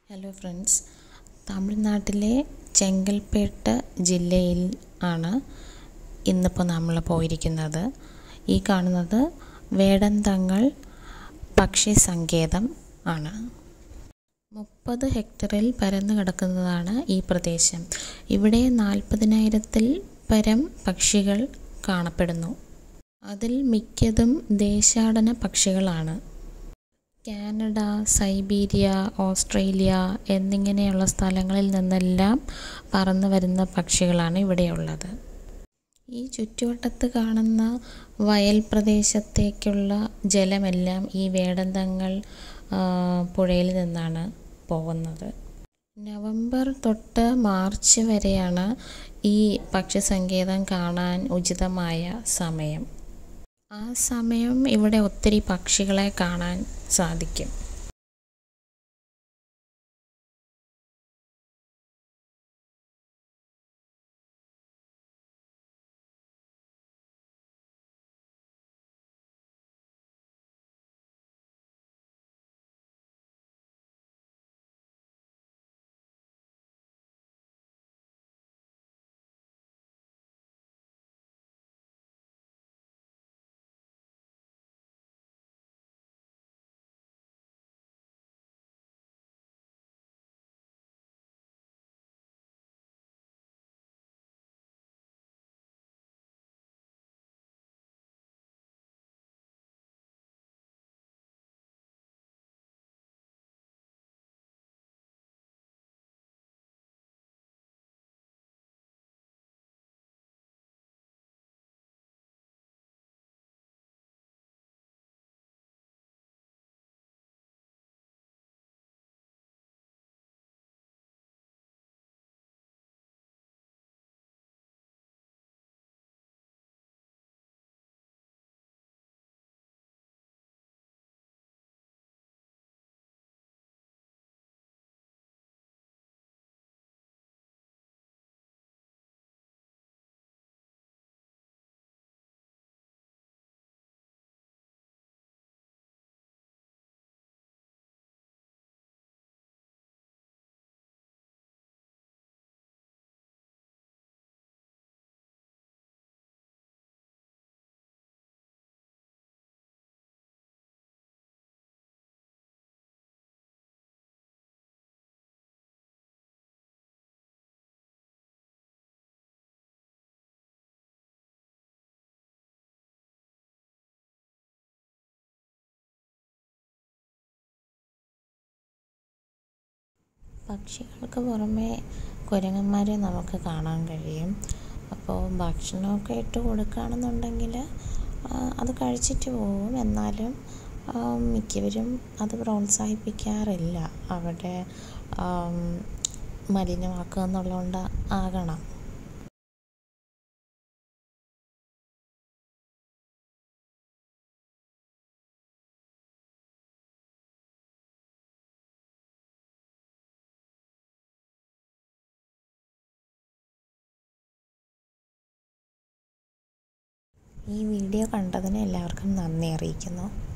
Hello friends, തമിഴ്നാട്ടിലെ ചെങ്കൽപ്പേട്ട് ജില്ലയിൽ ആണ് ഇന്നിപ്പോൾ നമ്മൾ പോയിരിക്കുന്നത്. ഈ കാണുന്നത് വേടന്തങ്ങൾ പക്ഷി സങ്കേതം ആണ്. 30 ഹെക്ടറിൽ പരന്നു കിടക്കുന്നതാണ് ഈ പ്രദേശം. ഇവിടെ 40,000-ൽ പരം പക്ഷികൾ കാണപ്പെടുന്നു. അതിൽ മിക്കതും ദേശാടന പക്ഷികളാണ്. കാനഡ, സൈബീരിയ, ഓസ്ട്രേലിയ എന്നിങ്ങനെയുള്ള സ്ഥലങ്ങളിൽ നിന്നെല്ലാം പറന്നു വരുന്ന പക്ഷികളാണ് ഇവിടെയുള്ളത്. ഈ ചുറ്റുവട്ടത്ത് കാണുന്ന വയൽ പ്രദേശത്തേക്കുള്ള ജലമെല്ലാം ഈ വേടന്തങ്ങൾ പുഴയിൽ നിന്നാണ് പോകുന്നത്. നവംബർ തൊട്ട് മാർച്ച് വരെയാണ് ഈ പക്ഷി സങ്കേതം കാണാൻ ഉചിതമായ സമയം. ആ സമയം ഇവിടെ ഒത്തിരി പക്ഷികളെ കാണാൻ സാധിക്കും. പക്ഷികൾക്ക് പുറമെ കുരങ്ങന്മാരെ നമുക്ക് കാണാൻ കഴിയും. അപ്പോൾ ഭക്ഷണമൊക്കെ ഇട്ട് കൊടുക്കുകയാണെന്നുണ്ടെങ്കിൽ അത് കഴിച്ചിട്ട് പോകും. എന്നാലും മിക്കവരും അത് പ്രോത്സാഹിപ്പിക്കാറില്ല. അവിടെ മലിനമാക്കുക എന്നുള്ളതുകൊണ്ട് ആകണം. ഈ വീഡിയോ കണ്ടതിന് എല്ലാവർക്കും നന്ദി അറിയിക്കുന്നു.